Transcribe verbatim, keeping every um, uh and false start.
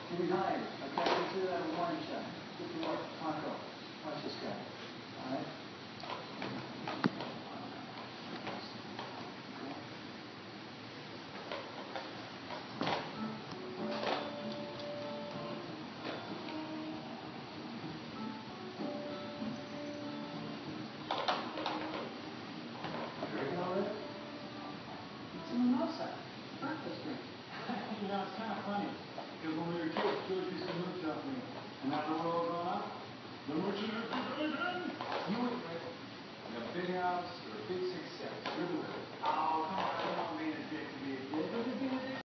You're behind. Okay, consider that a warning shot. Good work. Marco. Watch this guy. All right?